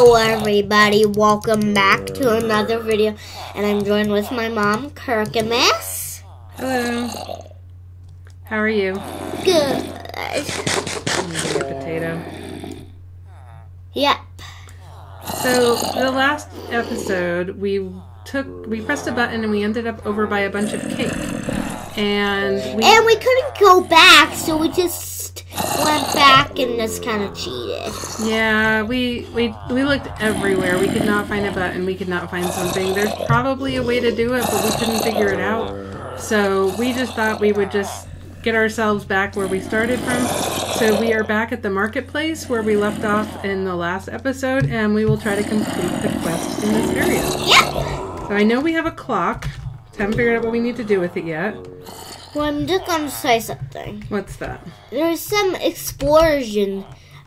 Hello everybody, welcome back to another video, and I'm joined with my mom, Kirkimus. Hello. How are you? Good. Your potato. Yep. So the last episode, we pressed a button and we ended up over by a bunch of cake, and we couldn't go back, so we just went back and just kind of cheated. Yeah, we looked everywhere. We could not find a button. We could not find something. There's probably a way to do it, but we couldn't figure it out. So we just thought we would just get ourselves back where we started from. So we are back at the marketplace where we left off in the last episode, and we will try to complete the quest in this area. Yeah. So I know we have a clock. Haven't figured out what we need to do with it yet. Well, I'm just gonna say something. What's that? There's some explosion.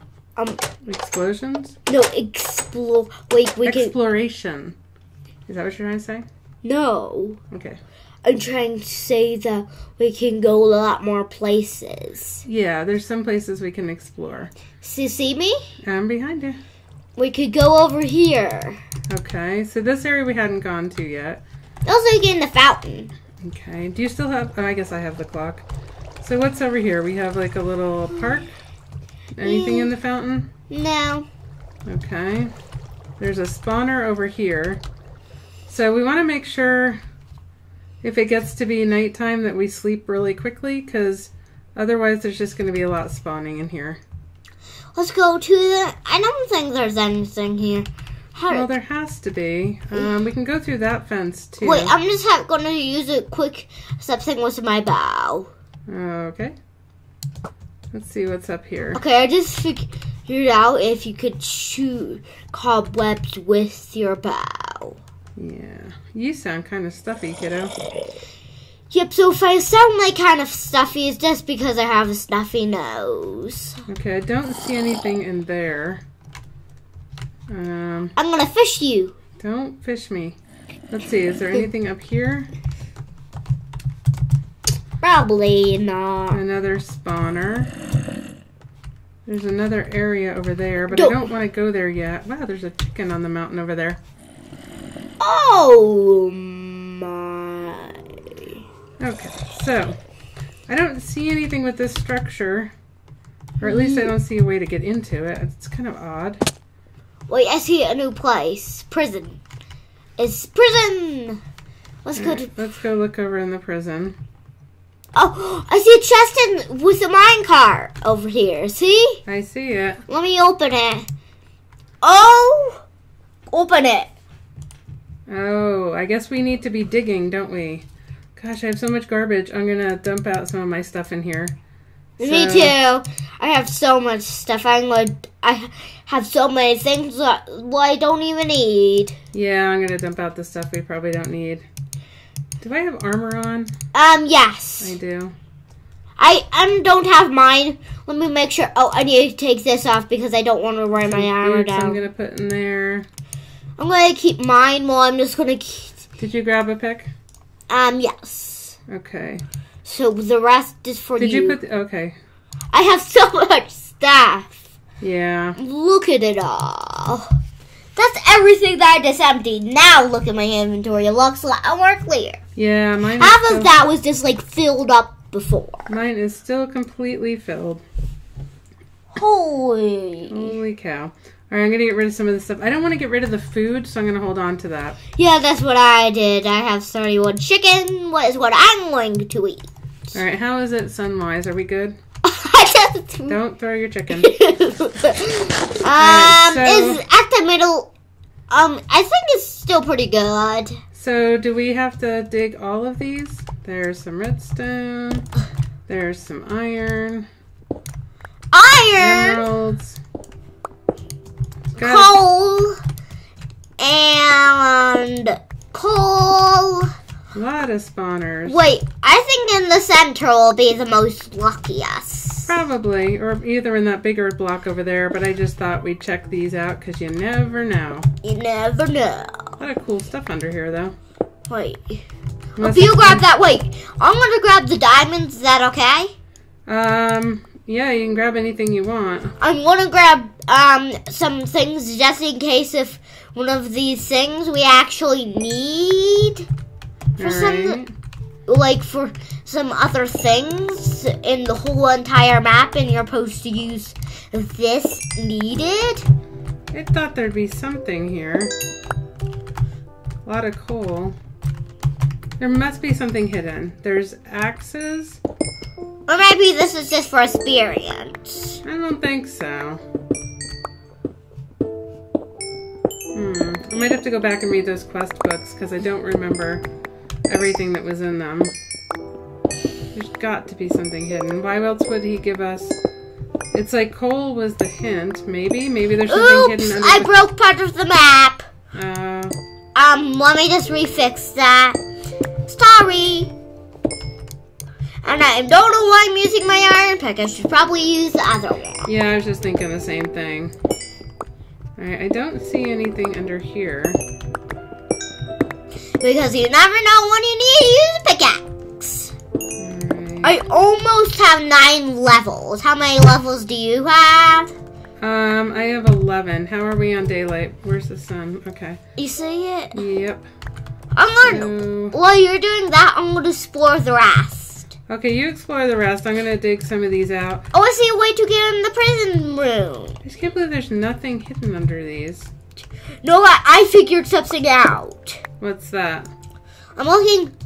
Explosions? No, Wait, exploration. Is that what you're trying to say? No. Okay. I'm trying to say that we can go a lot more places. Yeah, there's some places we can explore. So you see me? I'm behind you. We could go over here. Okay, so this area we hadn't gone to yet. Also get in the fountain. Okay, do you still have... Oh, I guess I have the clock. So what's over here? We have like a little park? Anything in the fountain? No. Okay. There's a spawner over here. So we want to make sure if it gets to be nighttime that we sleep really quickly, because otherwise there's just going to be a lot spawning in here. Let's go to the... I don't think there's anything here. Well, there has to be. We can go through that fence, too. Wait, I'm just going to use a quick something with my bow. Okay. Let's see what's up here. Okay, I just figured out if you could shoot cobwebs with your bow. Yeah. You sound kind of stuffy, kiddo. Yep, so if I sound like kind of stuffy, it's just because I have a stuffy nose. Okay, I don't see anything in there. I'm gonna fish you. Don't fish me. Let's see, is there anything up here? Probably not. Another spawner. There's another area over there, but I don't want to go there yet. Wow, there's a chicken on the mountain over there. Oh my. Okay, so I don't see anything with this structure, or at least I don't see a way to get into it. It's kind of odd. Wait, I see a new place. Prison. It's prison. Let's go to... Let's go look over in the prison. Oh, I see a chest with a minecart over here. See? I see it. Let me open it. Oh! Open it. Oh, I guess we need to be digging, don't we? Gosh, I have so much garbage. I'm going to dump out some of my stuff in here. Me too. I have so much stuff. I have so many things that I don't even need. Yeah, I'm gonna dump out the stuff we probably don't need. Do I have armor on? Yes. I do. I don't have mine. Let me make sure. Oh, I need to take this off because I don't want to wear my armor down. I'm gonna put in there. I'm gonna keep mine. Well, I'm just gonna keep... Did you grab a pick? Yes. Okay. So the rest is for you. Did you put... Okay. I have so much stuff. Yeah. Look at it all. That's everything that I just emptied. Now look at my inventory. It looks a lot more clear. Yeah, mine Half of that was just like filled up before. Mine is still completely filled. Holy cow. All right, I'm going to get rid of some of this stuff. I don't want to get rid of the food, so I'm going to hold on to that. Yeah, that's what I did. I have 31 chicken. What is what I'm going to eat? All right, how is it sun-wise? Are we good? Don't throw your chicken. It's at the middle. I think it's still pretty good. So, do we have to dig all of these? There's some redstone. There's some iron. Emeralds. Coal. And coal. A lot of spawners. Wait, I think in the center will be the most luckiest. Probably, or either in that bigger block over there, but I just thought we'd check these out because you never know. You never know. A lot of cool stuff under here, though. Wait. If you grab that, wait. I'm going to grab the diamonds. Is that okay? Yeah, you can grab anything you want. I'm going to grab some things just in case if one of these things we actually need for for some other things in the whole entire map, and you're supposed to use this needed. I thought there'd be something here. A lot of coal. There must be something hidden. There's axes. Or maybe this is just for experience. I don't think so. I might have to go back and read those quest books because I don't remember everything that was in them. There's got to be something hidden. Why else would he give us... It's like coal was the hint. Maybe there's something hidden under I broke part of the map. Oh. Let me just refix that. Sorry. And I don't know why I'm using my iron pick. I should probably use the other one. Yeah, I was just thinking the same thing. Alright, I don't see anything under here. Because you never know when you need to use a pickaxe. Alright. I almost have 9 levels. How many levels do you have? I have 11. How are we on daylight? Where's the sun? Okay. You see it? Yep. While you're doing that, I'm going to explore the rest. Okay, you explore the rest. I'm going to dig some of these out. Oh, I see a way to get in the prison room. I just can't believe there's nothing hidden under these. No, I figured something out. What's that? I'm looking...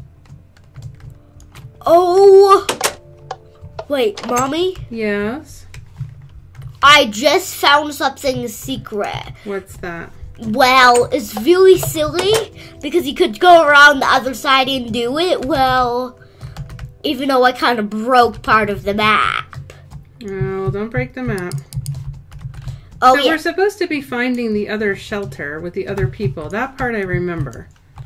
Oh... Wait, Mommy? Yes? I just found something secret. What's that? Well, it's really silly because you could go around the other side and do it. Well, even though I kind of broke part of the map. Oh, don't break the map. Oh, so yeah. We're supposed to be finding the other shelter with the other people. That part I remember.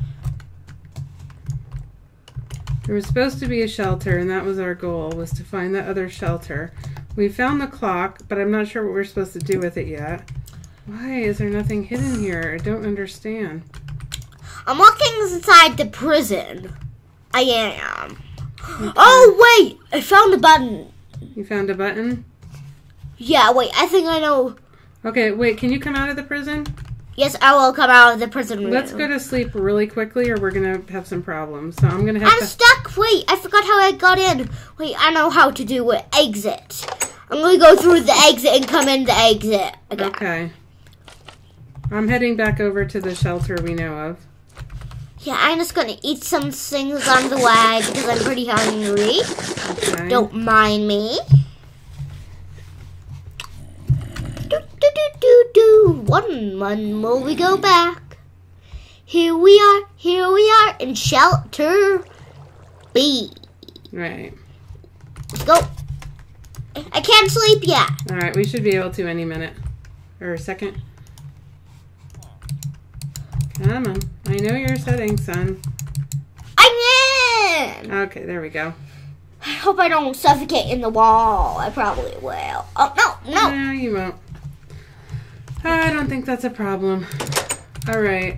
There was supposed to be a shelter, and that was our goal, was to find that other shelter. We found the clock, but I'm not sure what we're supposed to do with it yet. Why is there nothing hidden here? I don't understand. I'm looking inside the prison. I am. Okay. Oh, wait! I found a button. You found a button? Yeah, wait, I think I know. Okay, wait, can you come out of the prison? Yes, I will come out of the prison room. Let's go to sleep really quickly or we're going to have some problems. So I'm going to have I'm stuck. Wait, I forgot how I got in. Wait, I know how to do it. Exit. I'm going to go through the exit and come in the exit. Okay. I'm heading back over to the shelter we know of. Yeah, I'm just going to eat some things on the way because I'm pretty hungry. Okay. Don't mind me. When will we go back? Here we are in shelter B. Right. Let's go. I can't sleep yet. All right, we should be able to any minute. Or a second. Come on. I know your settings, son. I'm in. Okay, there we go. I hope I don't suffocate in the wall. I probably will. Oh, no. No, you won't. I don't think that's a problem. All right.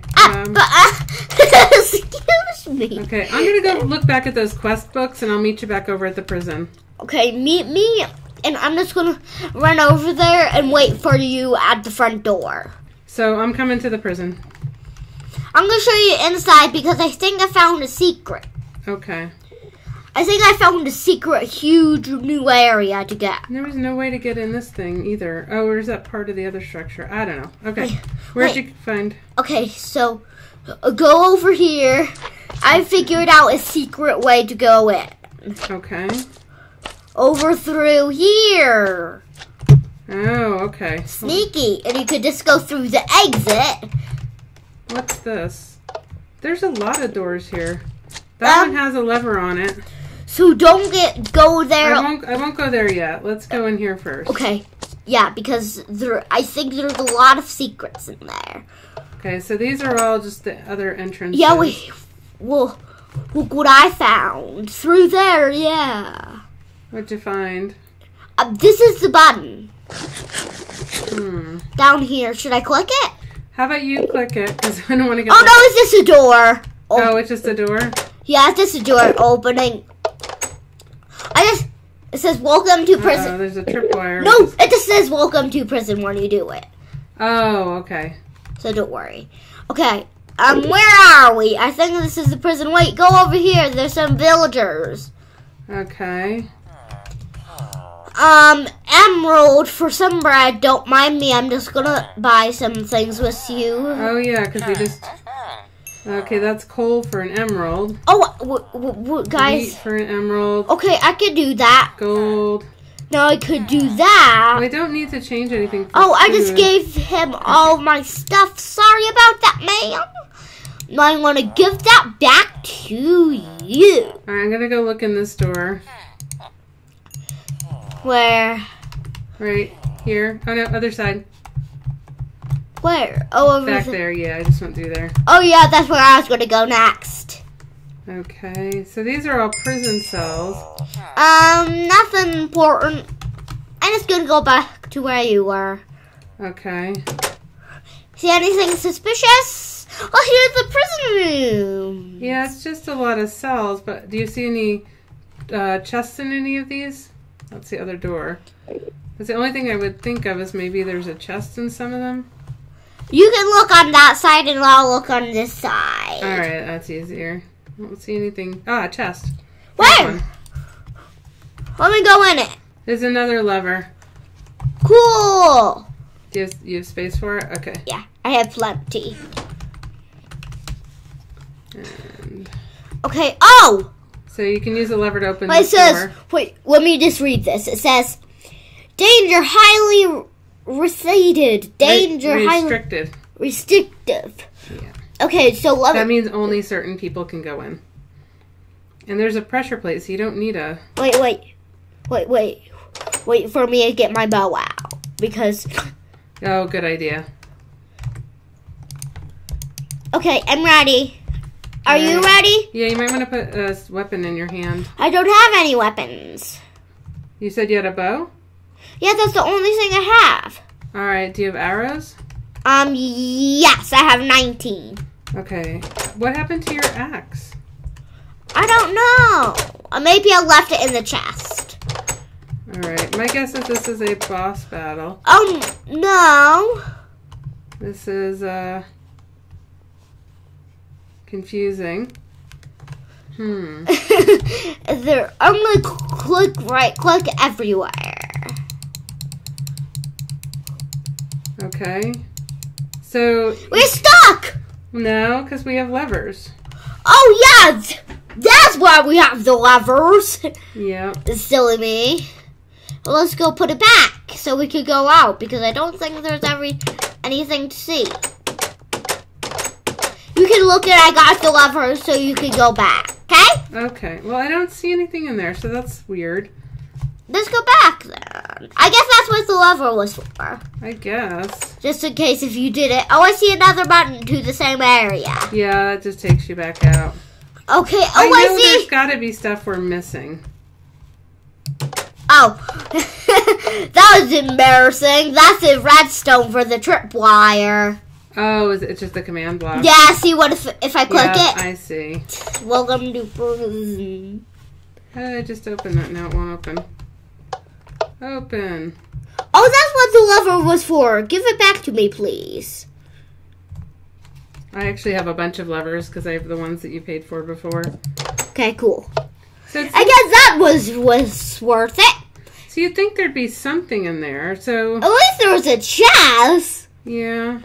Excuse me. Okay, I'm going to go look back at those quest books, and I'll meet you back over at the prison. Okay, meet me, and I'm just going to run over there and wait for you at the front door. So I'm coming to the prison. I'm going to show you inside because I think I found a secret. Okay. I think I found a secret, huge new area to get. There was no way to get in this thing either. Oh, or is that part of the other structure? I don't know. Okay. Where'd you find? Okay, so go over here. I figured out a secret way to go in. Okay. Over through here. Oh, okay. Sneaky. And you could just go through the exit. What's this? There's a lot of doors here. That one has a lever on it. So don't go there. I won't go there yet. Let's go in here first. Okay. Yeah, because I think there's a lot of secrets in there. Okay, so these are all just the other entrances. Yeah, well, look what I found. Through there, yeah. What'd you find? This is the button. Hmm. Down here. Should I click it? How about you click it? Because I don't want to get... Oh, no, it's just a door. Oh, it's just a door? Yeah, it's just a door opening. It says welcome to prison. Oh, there's a tripwire. No, it just says welcome to prison when you do it. Oh, okay. So don't worry. Okay, where are we? I think this is the prison. Wait, go over here. There's some villagers. Okay. Emerald for some bread. Don't mind me. I'm just gonna buy some things with you. Oh yeah, because we just. Okay, that's coal for an emerald. Oh, guys. Wheat for an emerald. Okay, I could do that. Gold. Now I could do that. I don't need to change anything. For I food. just gave him all my stuff. Sorry about that, man. I'm gonna give that back to you. All right, I'm gonna go look in this door. Where? Right here. Oh no, other side. Where? Oh, over Back there. Yeah, I just went through there. Oh yeah, that's where I was gonna go next. Okay, so these are all prison cells. Nothing important. I'm just gonna go back to where you were. Okay. See anything suspicious? Oh, here's the prison room. Yeah, it's just a lot of cells, but do you see any chests in any of these? That's the other door. That's the only thing I would think of is maybe there's a chest in some of them. You can look on that side and I'll look on this side. Alright, that's easier. I don't see anything. Ah, a chest. Where? Let me go in it. There's another lever. Cool. Do you have space for it? Okay. Yeah, I have plenty. And Okay, oh! so you can use the lever to open It this says, door. wait, let me just read this. It says, danger highly restricted. Danger highly restricted. restrictive. Yeah. Okay, so let That me, means only certain people can go in. And there's a pressure plate, so you don't need a... wait for me to get my bow out. Because, Oh, good idea. okay, I'm ready. Are you ready? Yeah, you might want to put a weapon in your hand. I don't have any weapons. You said you had a bow? Yeah, that's the only thing I have. Alright, do you have arrows? Yes, I have 19. Okay. What happened to your axe? I don't know. Maybe I left it in the chest. Alright, my guess is this is a boss battle. No. This is, confusing. I'm gonna click everywhere. Okay. So, We're stuck! no, because we have levers. Oh, yeah! That's why we have the levers. Yeah. Silly me. Well, let's go put it back so we could go out because I don't think there's anything to see. You can look at I got the levers so you can go back, okay? Okay. Well, I don't see anything in there, so that's weird. Let's go back then. I guess that's what the lever was for. I guess. Just in case if you did it. Oh, I see another button to the same area. Yeah, that just takes you back out. Okay, I know see. there's got to be stuff we're missing. Oh, that was embarrassing. That's a redstone for the tripwire. Oh, it's just the command block? Yeah, see what if I click yeah, it? I see. Welcome to prison. How did I just open that? Now it won't open. Open. Oh, that's what the lever was for. Give it back to me, please. I actually have a bunch of levers because I have the ones that you paid for before. Okay, cool. So I guess that was worth it. So you'd think there'd be something in there. So At least there was a chest. yeah.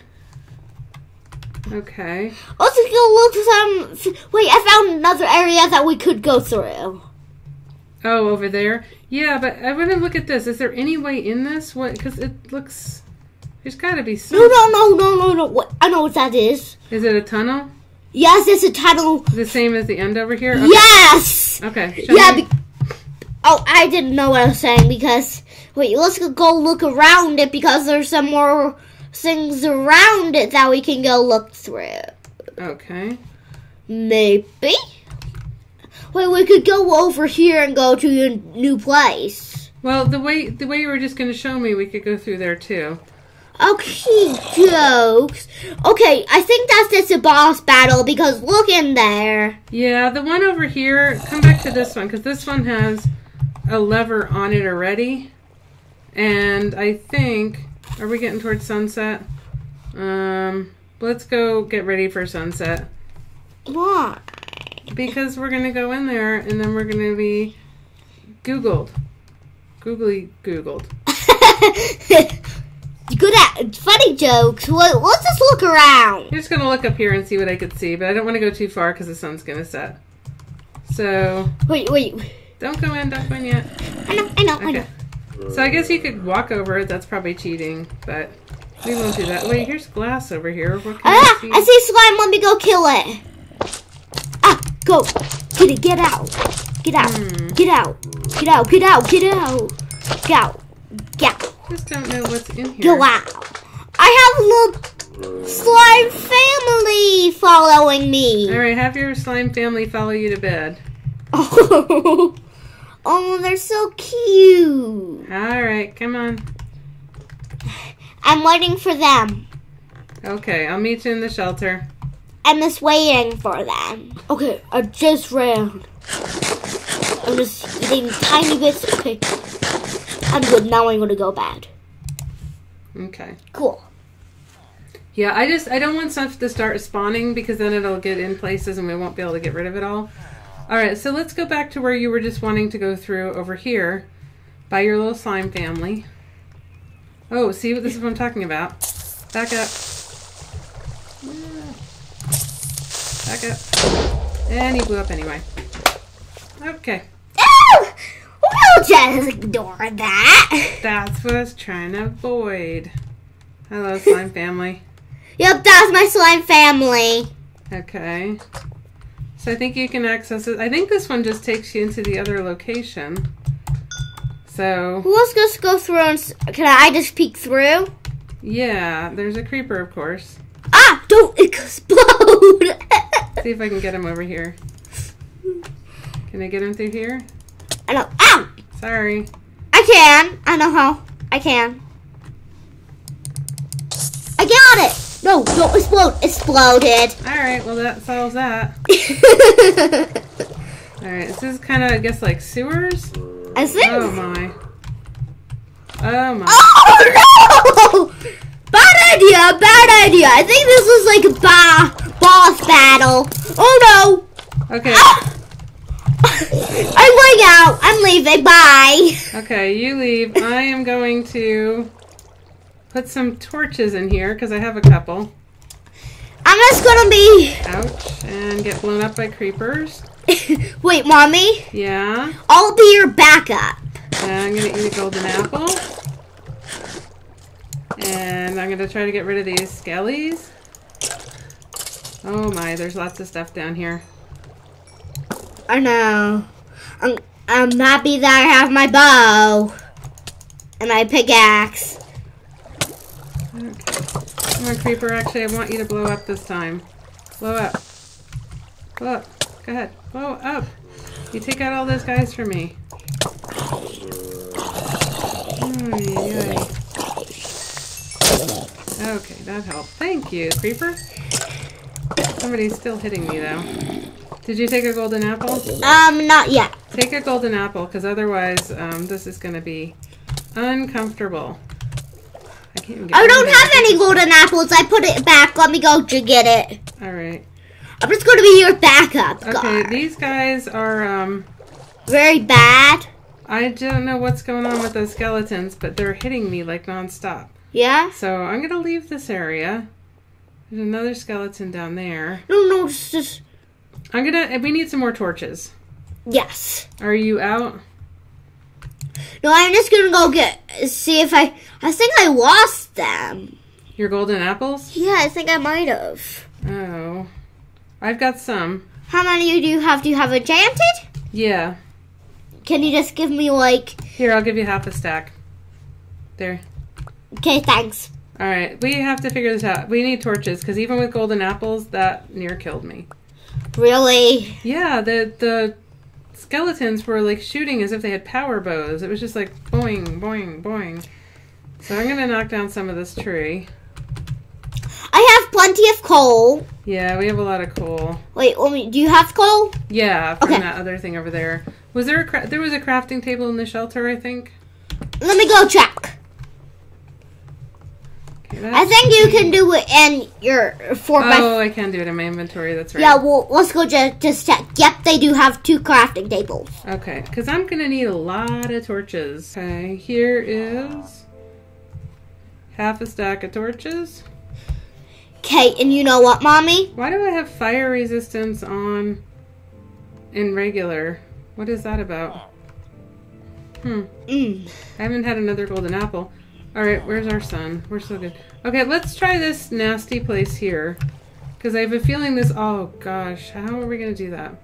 Okay. Let's go look some. Wait, I found another area that we could go through. Oh, over there? Yeah, but I want to look at this. Is there any way in this? What? Because it looks... There's got to be some... No. What? I know what that is. Is it a tunnel? Yes, it's a tunnel. The same as the end over here? Okay. Yes! Okay. Show Yeah, me. oh, I didn't know what I was saying because... Wait, let's go look around it because there's some more things around it that we can go look through. Okay. Maybe? Wait, we could go over here and go to your new place. Well, the way you were just going to show me, we could go through there too. Okay, jokes. Okay, I think that's just a boss battle because look in there. Yeah, the one over here, come back to this one, because this one has a lever on it already. And I think, are we getting towards sunset? Let's go get ready for sunset. Why? Because we're going to go in there and then we're going to be Googled. Googled. Good at funny jokes. Let's just look around. I'm just going to look up here and see what I could see, but I don't want to go too far because the sun's going to set. So. Wait. Don't go in yet. I know. So I guess you could walk over it. That's probably cheating, but we won't do that. Wait, here's glass over here. What can I see? I see slime. Let me go kill it. Go. Get out. Get out. Get out. Get out. Get out. Get out. Get out. Get out. Just don't know what's in here. Go out. I have a little slime family following me. All right, have your slime family follow you to bed. Oh, they're so cute. All right, come on. I'm waiting for them. Okay, I'll meet you in the shelter. I'm just waiting for them. Okay, I just ran. I'm just eating tiny bits. Okay, I'm good. Now I'm gonna go bed. Okay. Cool. Yeah, I don't want stuff to start spawning because then it'll get in places and we won't be able to get rid of it all. All right, so let's go back to where you were just wanting to go through over here by your little slime family. Oh, see, this is what I'm talking about. Back up. Back up. And he blew up anyway. Okay. Oh! We'll just ignore that. That's what I was trying to avoid. Hello, slime family. Yep, that's my slime family. Okay. So I think you can access it. I think this one just takes you into the other location. So. Let's just go through and... Can I just peek through? Yeah, there's a creeper, of course. Ah! Don't explode! See if I can get him over here. Can I get him through here? I know. Ow! Sorry. I can. I know how. I can. I got it! No, don't explode. Exploded. Alright, well that solves that. Alright, this is kind of, I guess, like sewers? I think. Oh my. Oh my. Oh no! Bad idea, bad idea. I think this was like a boss battle. Oh no! Okay. Ah! I'm going out. I'm leaving. Bye. Okay, you leave. I am going to put some torches in here because I have a couple. I'm just gonna be. Ouch. And get blown up by creepers. Wait, Mommy? Yeah? I'll be your backup. And I'm going to eat a golden apple. And I'm going to try to get rid of these skellies. Oh my, there's lots of stuff down here. I know. I'm happy that I have my bow. And my pickaxe. Okay. Come on, creeper. Actually, I want you to blow up this time. Blow up. Blow up. Go ahead. Blow up. You take out all those guys for me. Okay, that helped. Thank you, creeper. Somebody's still hitting me, though. Did you take a golden apple? Not yet. Take a golden apple, because otherwise, this is going to be uncomfortable. I can't even get I don't have any golden apples. I put it back. Let me go to get it. All right. I'm just going to be your backup. Okay, guard. these guys are, Very bad. I don't know what's going on with those skeletons, but they're hitting me like nonstop. Yeah? So I'm going to leave this area. There's another skeleton down there. No, it's just... We need some more torches. Yes. Are you out? No, I'm just going to go see if I think I lost them. Your golden apples? Yeah, I think I might have. Oh. I've got some. How many do you have? Do you have enchanted? Yeah. Can you just give me like... Here, I'll give you half a stack. There. Okay, thanks. Alright, we have to figure this out. We need torches, because even with golden apples, that near killed me. Really? Yeah, the skeletons were like shooting as if they had power bows. It was just like boing, boing, boing. So I'm going to knock down some of this tree. I have plenty of coal. Yeah, we have a lot of coal. Wait, do you have coal? Yeah, from Okay. that other thing over there. Was there there was a crafting table in the shelter, I think? Let me go check. Okay, I think you can do it in your 4x4. Oh, I can do it in my inventory. That's right. Yeah, well, let's go just check. Yep, they do have 2 crafting tables. Okay, because I'm going to need a lot of torches. Okay, here is half a stack of torches. Okay, and you know what, Mommy? Why do I have fire resistance on in regular? What is that about? I haven't had another golden apple. Alright, where's our sun? We're so good. Okay, let's try this nasty place here. Because I have a feeling this... Oh, gosh. How are we going to do that?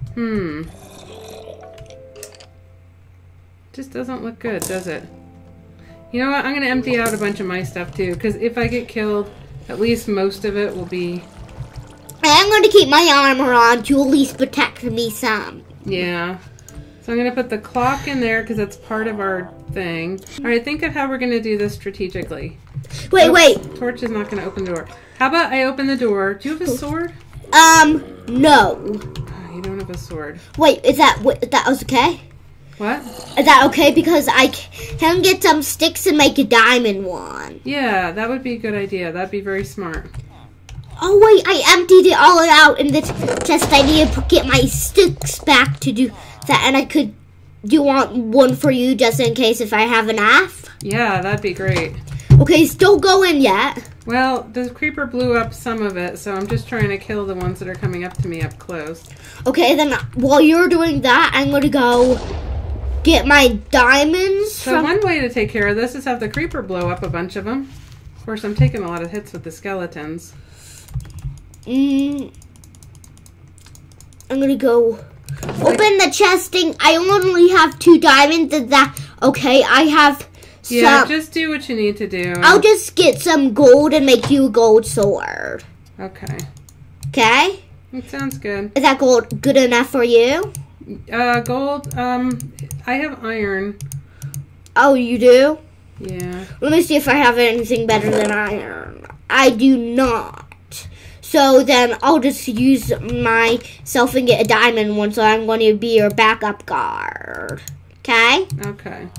Just doesn't look good, does it? You know what? I'm going to empty out a bunch of my stuff, too. Because if I get killed, at least most of it will be... I'm going to keep my armor on to at least protect me some. Yeah. So I'm going to put the clock in there because that's part of our thing. Alright, think of how we're going to do this strategically. Wait. Torch is not going to open the door. How about I open the door? Do you have a sword? No. Oh, you don't have a sword. Wait, that was okay? What? Is that okay? Because I can get some sticks and make a diamond one. Yeah, that would be a good idea. That'd be very smart. Oh, wait, I emptied it all out in the chest. I need to get my sticks back to do that. And do you want one for you just in case if I have enough? Yeah, that'd be great. Okay, still going yet. Well, the creeper blew up some of it, so I'm just trying to kill the ones that are coming up to me up close. Okay, then while you're doing that, I'm going to go get my diamonds. So one way to take care of this is have the creeper blow up a bunch of them. Of course, I'm taking a lot of hits with the skeletons. I'm going to go open the chesting. I only have 2 diamonds. Is that okay? I have some. Yeah, just do what you need to do. I'll just get some gold and make you a gold sword. Okay. Okay? It sounds good. Is that gold good enough for you? Gold, I have iron. Oh, you do? Yeah. Let me see if I have anything better than iron. I do not. So then I'll just use myself and get a diamond one, so I'm going to be your backup guard. Okay? Okay.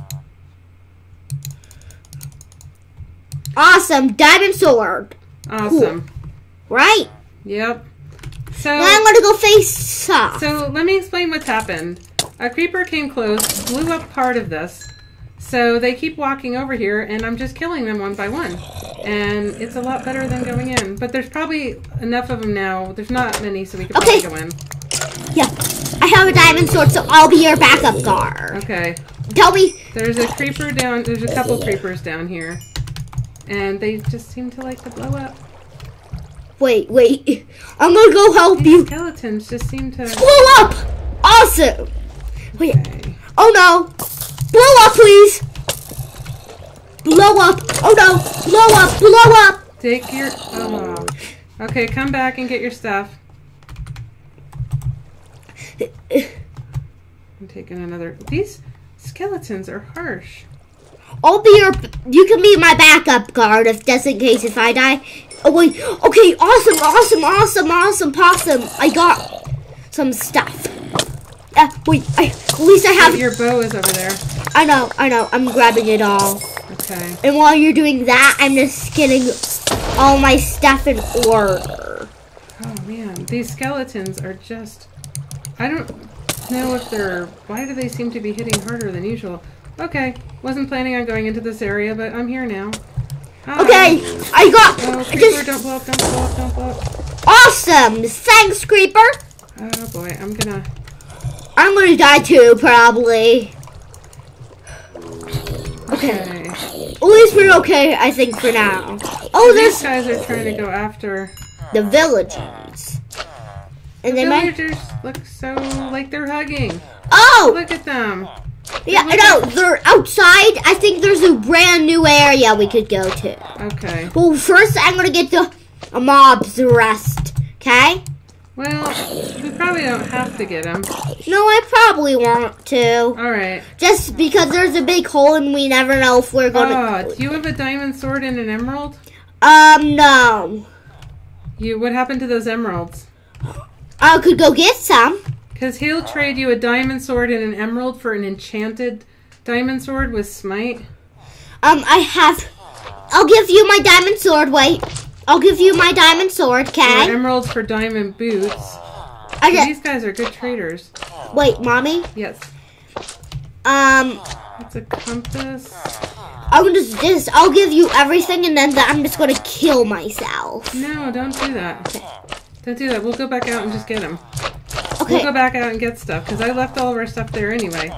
Awesome. Diamond sword. Awesome. Cool. Right? Yep. So now I'm going to go face off. So let me explain what's happened. A creeper came close, blew up part of this. So they keep walking over here, and I'm just killing them one by one. And it's a lot better than going in. But there's probably enough of them now. There's not many, so we can probably go in. Yeah. I have a diamond sword, so I'll be your backup guard. Okay. Tell me. There's a creeper down. There's a couple creepers down here. And they just seem to like to blow up. Wait. I'm going to go help you. Skeletons just seem to... Blow up! Awesome. Wait. Okay. Oh, no. Blow up, please. Blow up. Oh, no. Blow up. Blow up. Take your... Oh. Okay, come back and get your stuff. I'm taking another... These skeletons are harsh. I'll be your... You can be my backup guard just in case if I die. Oh, wait. Okay, awesome, possum. I got some stuff. Wait, at least I have... Your bow is over there. I know. I'm grabbing it all. Okay. And while you're doing that, I'm just getting all my stuff in order. Oh, man. These skeletons are just... I don't know if they're... Why do they seem to be hitting harder than usual? Okay. Wasn't planning on going into this area, but I'm here now. Hi. Okay, I got... Oh, creeper, don't blow up. Awesome! Thanks, creeper! Oh, boy. I'm gonna die too, probably. Okay. At least we're okay, I think, for now. Oh, these guys are trying to go after... the villagers. And the villagers look so like they're hugging. Oh! Look at them. Yeah, no, they're outside. I think there's a brand new area we could go to. Okay. Well, first I'm going to get the mobs rest, okay? Well, we probably don't have to get them. No, I probably want to. All right. Just because there's a big hole and we never know if we're going to... Do you have a diamond sword and an emerald? No. What happened to those emeralds? I could go get some. Because he'll trade you a diamond sword and an emerald for an enchanted diamond sword with smite. I'll give you my diamond sword. Wait. I'll give you my diamond sword, okay? Or emeralds for diamond boots. These guys are good traders. Wait, Mommy? Yes. It's a compass. I'll give you everything, and then I'm just gonna kill myself. No, don't do that. Don't do that. We'll go back out and just get him. Okay. We'll go back out and get stuff, because I left all of our stuff there anyway.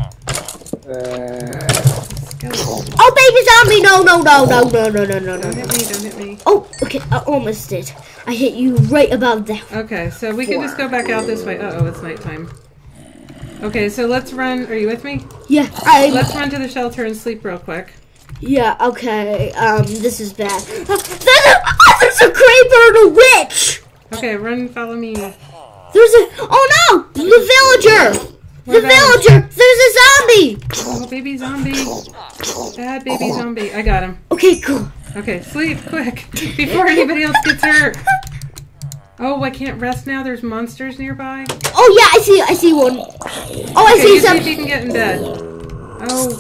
Oh, baby zombie! No. Don't hit me. Oh, okay. I almost did. I hit you right above there. Okay, so we can just go back out this way. Uh-oh, it's nighttime. Okay, so let's run. Are you with me? Yeah. Let's run to the shelter and sleep real quick. Yeah, okay. This is bad. There's a creeper and a witch! Okay, run, follow me. Oh no! The villager! The villager! There's a zombie! Oh, baby zombie. Bad baby zombie. I got him. Okay, cool. Okay, sleep, quick. Before anybody else gets hurt. Oh, I can't rest now. There's monsters nearby. Oh yeah, I see one. Oh, I see some. See if you can get in bed. Oh.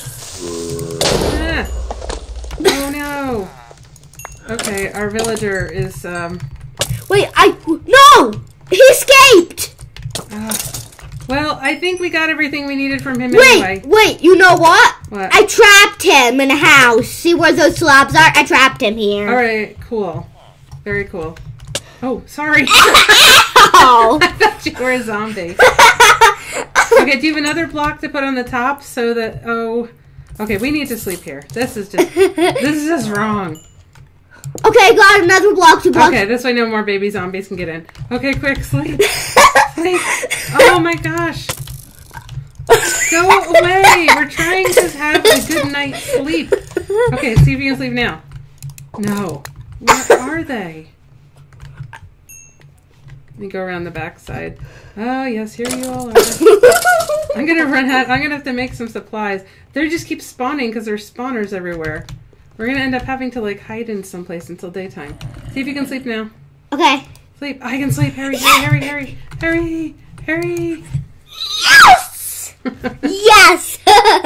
Ah. Oh no. Okay, our villager is Wait, no! He escaped! Well, I think we got everything we needed from him anyway. Wait, you know what? What? I trapped him in a house. See where those slabs are? I trapped him here. Alright, cool. Very cool. Oh, sorry. Ow! I thought you were a zombie. Okay, do you have another block to put on the top so that, okay, we need to sleep here. This is just wrong. Okay, got another block to block. Okay, this way no more baby zombies can get in. Okay, quick, sleep. Sleep. Oh my gosh. Go away. We're trying to have a good night's sleep. Okay, see if you can sleep now. No. Where are they? Let me go around the back side. Oh, yes, here you all are. I'm going to run out. I'm going to have to make some supplies. They just keep spawning because there's spawners everywhere. We're going to end up having to, like, hide in someplace until daytime. See if you can sleep now. Okay. Sleep. I can sleep. Hurry, hurry, hurry, hurry, hurry. Yes! Yes!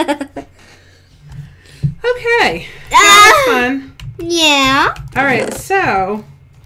Okay. That was fun. Yeah. All right, so.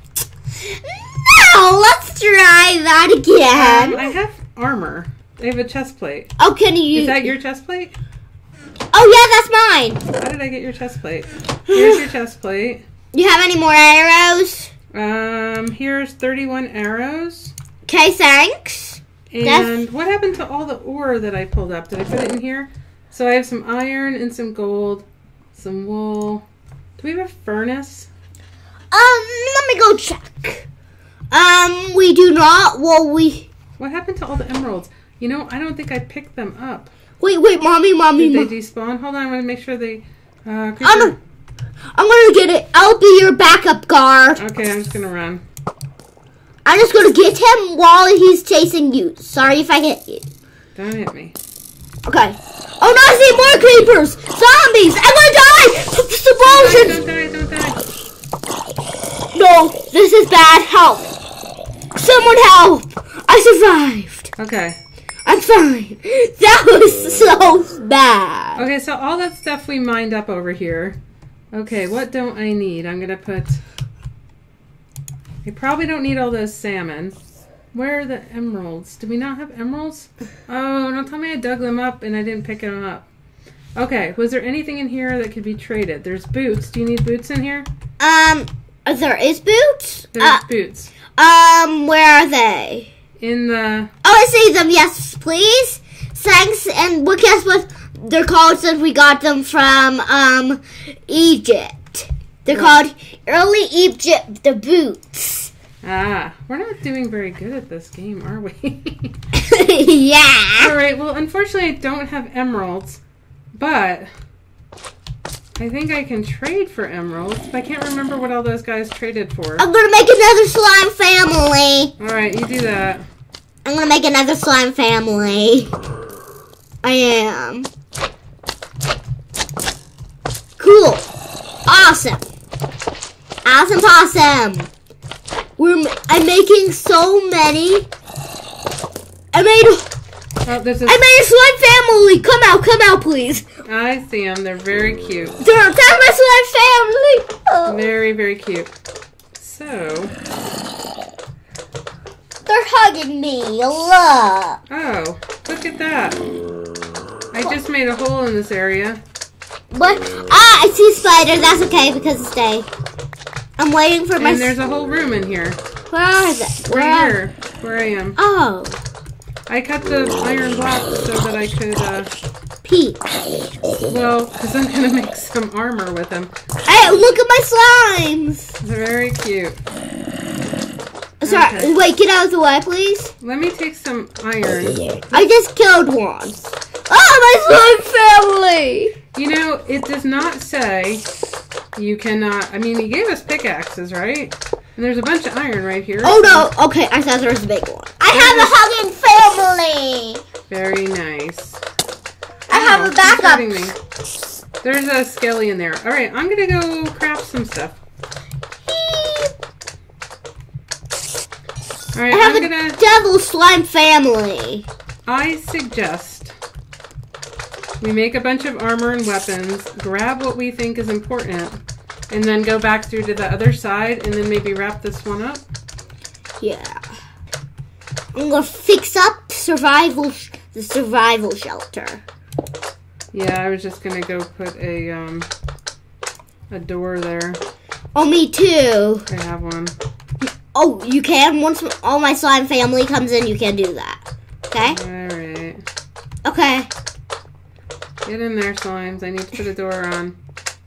Now, let's try that again. I have armor. I have a chest plate. Oh, can you... Is that your chest plate? Oh, yeah, that's mine. How did I get your chest plate? Here's your chest plate. You have any more arrows? Here's 31 arrows. Okay, thanks. And what happened to all the ore that I pulled up? Did I put it in here? So I have some iron and some gold, some wool. Do we have a furnace? Let me go check. We do not. Well, What happened to all the emeralds? You know, I don't think I picked them up. Wait, mommy. Did they despawn? Hold on, I'm gonna make sure they. I'm gonna get it. I'll be your backup guard. Okay, I'm just gonna run. I'm just gonna get him while he's chasing you. Sorry if I hit you. Don't hit me. Okay. Oh no, I see more creepers! Zombies! I'm gonna die! Explosions! Don't die. No, this is bad. Help! Someone help! I survived. Okay. I'm fine. That was so bad. Okay, so all that stuff we mined up over here. Okay, what don't I need? I'm gonna put... I probably don't need all those salmon. Where are the emeralds? Do we not have emeralds? Oh, don't tell me I dug them up and I didn't pick them up. Okay, was there anything in here that could be traded? There's boots. Do you need boots in here? There is boots? There's boots. Where are they? In the... Oh, I see them. Yes, please. Thanks. And guess what they're called since we got them from, Egypt. They're called Early Egypt, the boots. Ah, we're not doing very good at this game, are we? Yeah. All right, well, unfortunately, I don't have emeralds, but I think I can trade for emeralds. But I can't remember what all those guys traded for. I'm going to make another slime family. All right, you do that. I'm going to make another slime family. I am. Cool. Awesome. Awesome possum. I'm making so many. I made a slime family. Come out, please. I see them. They're very cute. That's my slime family. Oh. Very, very cute. So. They're hugging me. Look. Oh, look at that. I just made a hole in this area. What? Ah, I see a spider. That's okay because it's day. I'm waiting for my... And there's a whole room in here. Where is it? Right here, where I am. Oh. I cut the iron blocks so that I could, Pete. well, because I'm going to make some armor with them. Hey, look at my slimes. They're very cute. Sorry, Okay. wait, get out of the way, please. Let me take some iron. I just killed one. Oh, my slime family. You know, it does not say you cannot... I mean, he gave us pickaxes, right? And there's a bunch of iron right here. Oh, no. Okay, I thought there was a big one. I have a hugging family. Very nice. I have a Who's backup. hurting me? There's a skelly in there. All right, I'm going to go craft some stuff. All right, I have I'm a going to... devil slime family. I suggest we make a bunch of armor and weapons, grab what we think is important, and then go back through to the other side and then maybe wrap this one up. Yeah. I'm going to fix up the survival shelter. Yeah, I was just going to go put a door there. Oh, me too. I have one. Oh, you can? Once all my slime family comes in, you can do that. Okay? Alright. Okay. Get in there, slimes. I need to put a door on.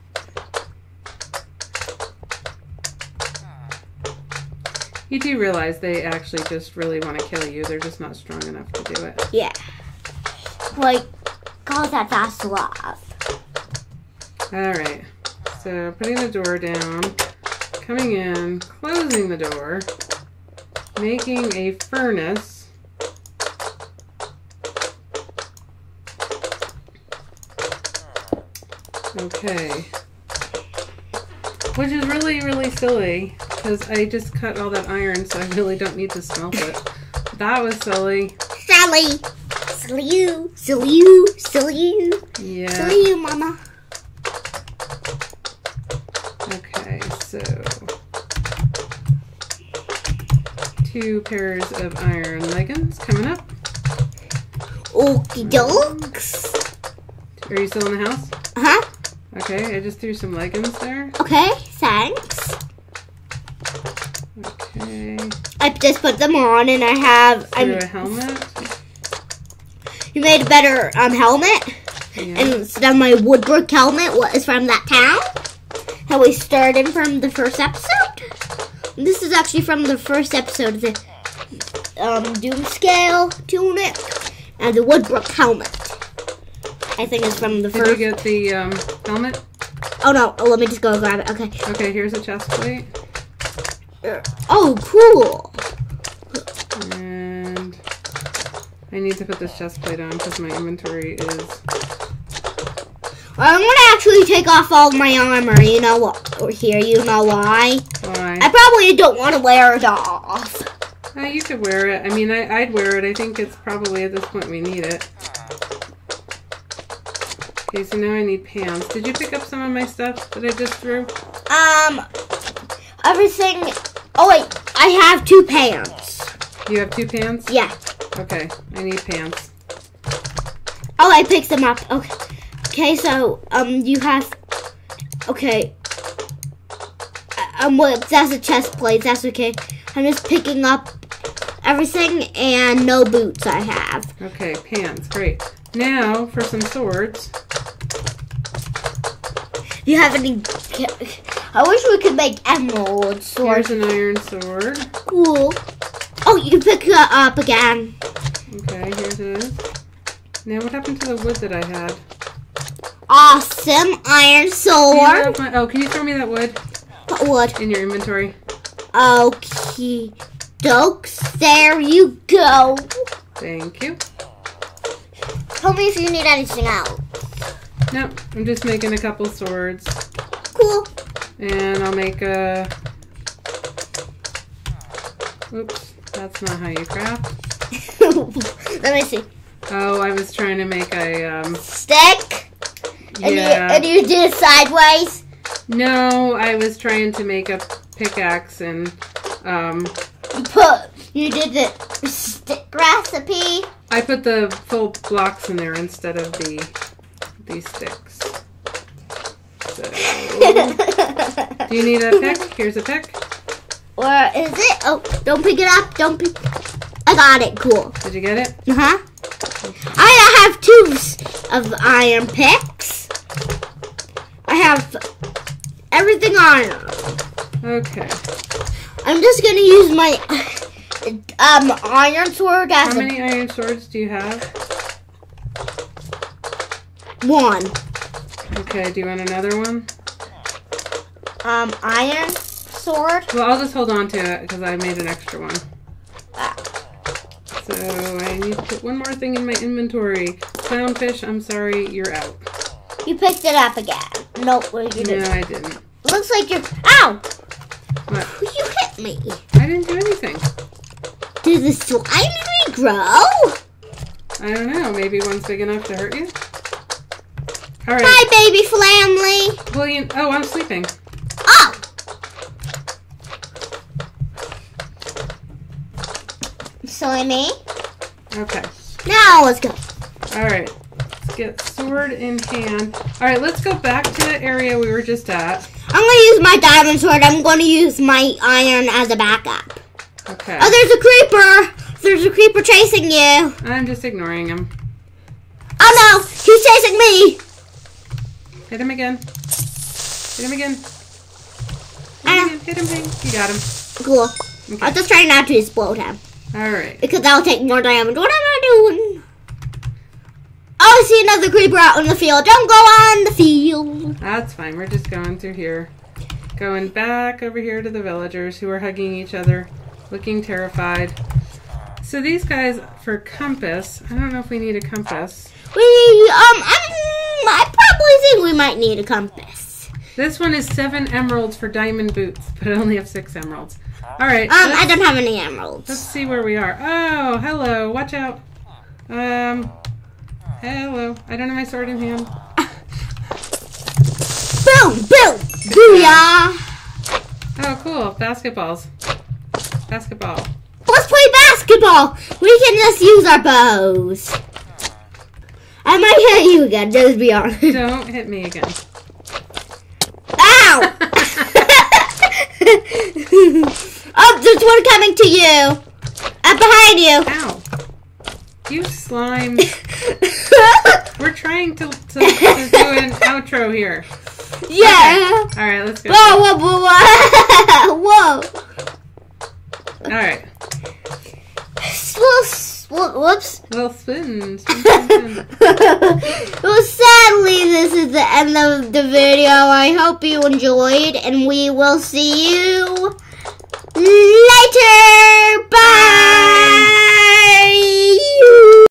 You do realize they actually just really want to kill you. They're just not strong enough to do it. Yeah. Like, call that fast love. Alright. So, putting the door down. Coming in. Closing the door. Making a furnace. Okay. Which is really, really silly, because I just cut all that iron, so I really don't need to smelt it. That was silly. Sally. Silly you. Silly you. Silly you. Yeah. Silly you, mama. Okay, so 2 pairs of iron leggings coming up. Okie dokes. Are you still in the house? Uh-huh. Okay, I just threw some leggings there. Okay, thanks. Okay. I just put them on and I have... Threw a helmet. You made a better helmet. Yeah. And instead of my woodbrick helmet is from that town. How we started from the first episode. And this is actually from the first episode of the Doomscale tunic and the woodbrick helmet. I think it's from the first. Did you get the helmet? Oh no! Oh, let me just go grab it. Okay. Okay, here's a chest plate. Oh, cool. And I need to put this chest plate on because my inventory is... I'm gonna actually take off all my armor. You know what? Or here, you know why? Why? I probably don't want to wear it off. You could wear it. I mean, I'd wear it. I think it's probably at this point we need it. Okay, so now I need pants. Did you pick up some of my stuff that I just threw? Everything. Oh wait, I have 2 pants. You have 2 pants? Yeah. Okay, I need pants. Oh, I picked them up. Okay. Okay, so you have. Okay. Well, that's a chest plate. That's okay. I'm just picking up everything and no boots I have. Okay, pants. Great. Now for some swords. Do you have any? I wish we could make emerald swords. Here's an iron sword. Cool. Oh, you can pick it up again. Okay, here's it. Now what happened to the wood that I had? Awesome iron sword. Can you throw me that wood What wood? in your inventory? Okay, dokes. There you go. Thank you. Tell me if you need anything else. No, I'm just making a couple swords. Cool. And I'll make a... Oops, that's not how you craft. Let me see. Oh, I was trying to make a Stick? yeah. And you did it sideways? No, I was trying to make a pickaxe and You did the stick recipe? I put the full blocks in there instead of these sticks. So, do you need a pick? Here's a pick. Where is it? Oh, don't pick it up. Don't pick. I got it. Cool. Did you get it? Uh-huh. I have 2 of iron picks. I have everything iron. Okay. I'm just gonna use my iron sword as How many iron swords do you have? 1. Okay, do you want another one? Iron sword. Well, I'll just hold on to it because I made an extra one. So I need to put one more thing in my inventory. Clownfish, I'm sorry, you're out. You picked it up again. Nope, you didn't. No, I didn't. Looks like you're. Ow! What? You hit me. I didn't do anything. Did the slime regrow? I don't know. Maybe one's big enough to hurt you? All right. Hi, baby family. Well, oh, I'm sleeping. Oh! Silly me. Okay. Now let's go. All right. Let's get sword in hand. All right, let's go back to the area we were just at. I'm gonna use my diamond sword. I'm gonna use my iron as a backup. Okay. Oh, there's a creeper. There's a creeper chasing you. I'm just ignoring him. Oh no, he's chasing me. Hit him again. Hit him again. Hit him again. You got him. Cool. Okay. I'll just try not to explode him. All right. Because that'll take more damage. What am I doing? Oh, I see another creeper out in the field. Don't go on the field. That's fine. We're just going through here. Going back over here to the villagers who are hugging each other, looking terrified. So these guys, for compass, I don't know if we need a compass. I probably think we might need a compass. This one is 7 emeralds for diamond boots, but I only have 6 emeralds. All right. I don't have any emeralds. Let's see where we are. Oh, hello. Watch out. Hello. I don't have my sword in hand. Boom, boom, booyah. Oh, cool. Basketballs. Basketball. Let's play basketball. We can just use our bows. I might hit you again, just be honest. Don't hit me again. Ow! Oh, there's one coming to you. Up behind you. Ow. You slime. We're trying to do an outro here. Yeah. Okay. All right, let's go. Whoa, whoa, whoa, whoa. Whoa. All right. Whoops. Well, spin. Well, sadly, this is the end of the video. I hope you enjoyed, and we will see you later. Bye.